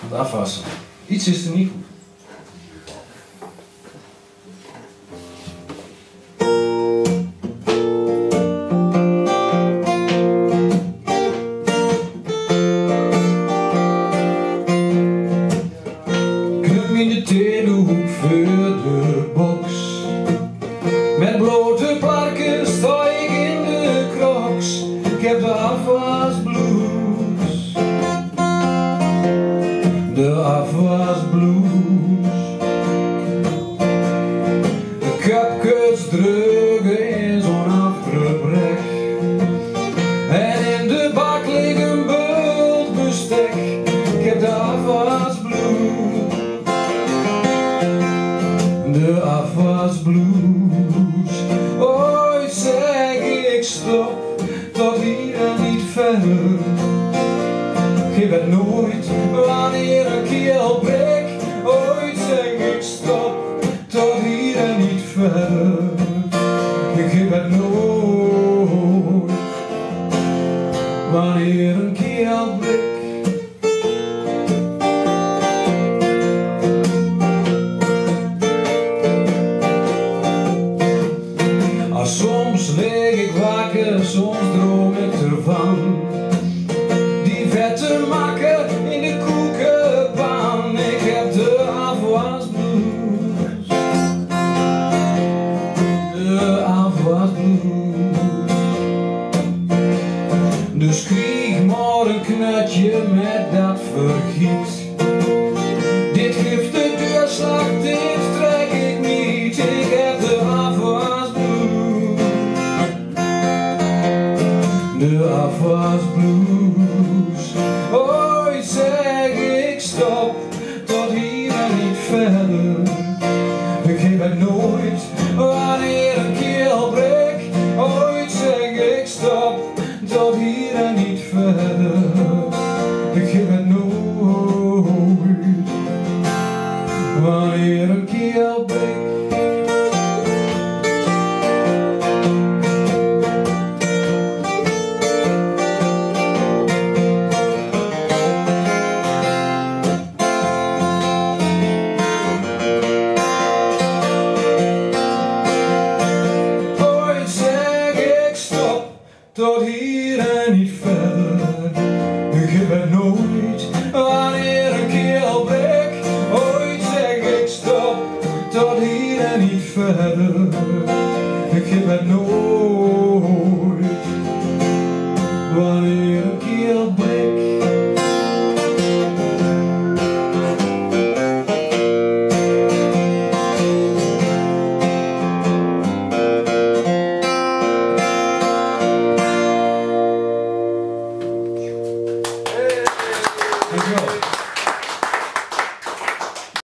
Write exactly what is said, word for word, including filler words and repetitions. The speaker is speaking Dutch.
Afwassen. Iets is er niet goed. Knum in de theedoek voor de box. Met blote parken sta ik in de crocs. Ik heb de afwasblues. De afwasblues. De kapkes drukken in zo'n afgebrek. En in de bak ligt een bult bestek. Ik heb de afwasblues. De afwasblues. Ooit zeg ik stop, tot hier en niet verder. Ik weet nooit wanneer een keel breekt. Ooit zeg ik stop, tot hier en niet verder. Ik weet nooit wanneer een keel breekt. Soms lig ik wakker, soms droom ik ervan. Die vette makker in de koekenpan. Ik heb de afwasblues. De afwasblues. Dus krieg maar een knutje met dat vergiet. Dit geeft de deurslag, dit trek ik niet. Ik heb de afwasblues. De afwasblues. Ooit zeg ik stop, tot hier en niet verder. Ik weet nooit wanneer een keel breekt. Ooit zeg ik stop, tot hier en niet verder. Ik weet nooit